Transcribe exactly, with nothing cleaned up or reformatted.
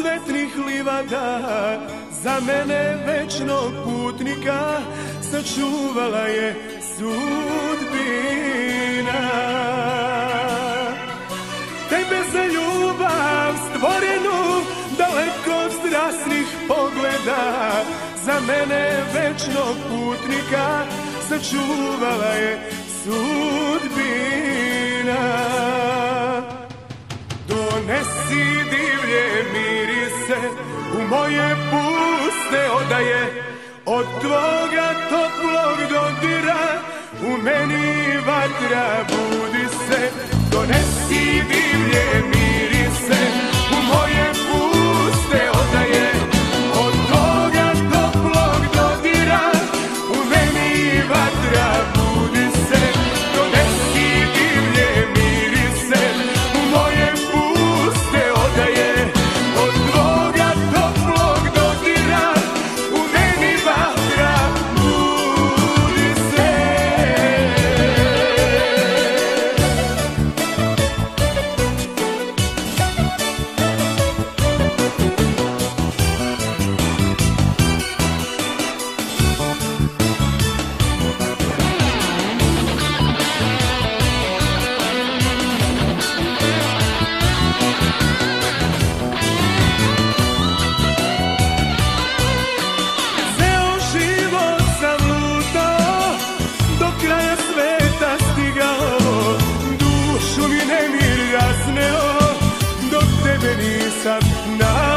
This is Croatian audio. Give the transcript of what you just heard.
cvetnih livada, za mene večnog putnika sačuvala je sudbina. Tebe za ljubav stvorenu, daleko od strasnih pogleda, za mene večnog putnika sačuvala je sudbina. Donesi divlje mirise u moje puste odaje, od tvoga toplog dodira u meni vatra budi se. Donesi divlje mirise u moje puste odaje, od tvoga toplog dodira u meni vatra budi se. Donesi divlje mirise u moje puste odaje, od tvoga toplog dodira u meni vatra budi se. Ceo život sam lutao, do kraja sveta stigao, dušu mi nemir rasneo, dok tebe nisam našao.